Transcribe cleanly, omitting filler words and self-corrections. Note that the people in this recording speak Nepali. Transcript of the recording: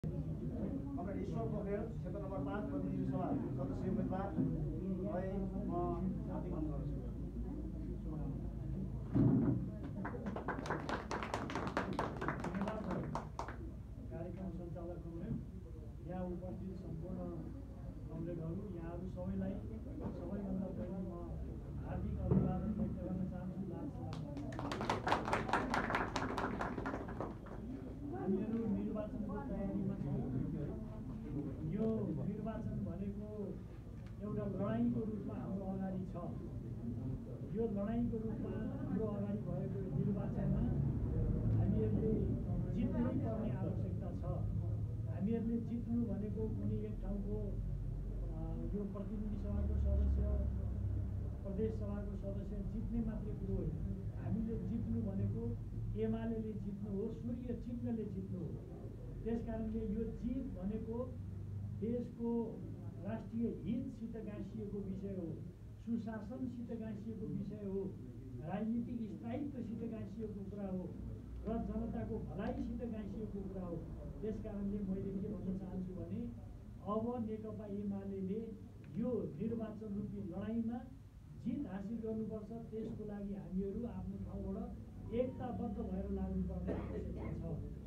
कमरेड ईश्वर पोखरेल क्षेत्र नम्बर 5 प्रतिनिधि सभा सदस्य उम्मेदवारलाई म हार्दिक अनुरोध गर्छु। कार्यक्रम सञ्चालकहरू, यहाँ उपस्थित सम्पूर्ण कमरेडहरू, यहाँहरू सबैलाई सबैभन्दा पहिले म हार्दिक अभिवादन व्यक्त गर्न चाहन्छु। हामीहरू निर्वाचनको तयारीमा छौँ। यो निर्वाचन भनेको एउटा लडाइँको रूपमा हाम्रो अगाडि छ। यो लडाइँको रूपमा हाम्रो अगाडि भएको निर्वाचनमा हामीहरूले जित्नै पर्ने आवश्यकता छ। हामीहरूले जित्नु भनेको कुनै एक ठाउँको यो प्रतिनिधि सभाको सदस्य, प्रदेश सभाको सदस्य जित्ने मात्रै कुरो होइन। हामीले जित्नु भनेको एमाले जित्नु हो, सूर्य चिन्हले जित्नु हो। त्यसकारणले यो जित भनेको देशको राष्ट्रिय हितसित गाँसिएको विषय हो, सुशासनसित गाँसिएको विषय हो, राजनीतिक स्थायित्वसित गाँसिएको कुरा हो र जनताको भलाइसित गाँसिएको कुरा हो। त्यसकारणले मैले के भन्न चाहन्छु भने अब नेकपा एमाले यो निर्वाचन रूपी लडाइँमा जित हासिल गर्नुपर्छ। त्यसको लागि हामीहरू आफ्नो ठाउँबाट एकताबद्ध भएर लाग्नुपर्ने आवश्यकता छ।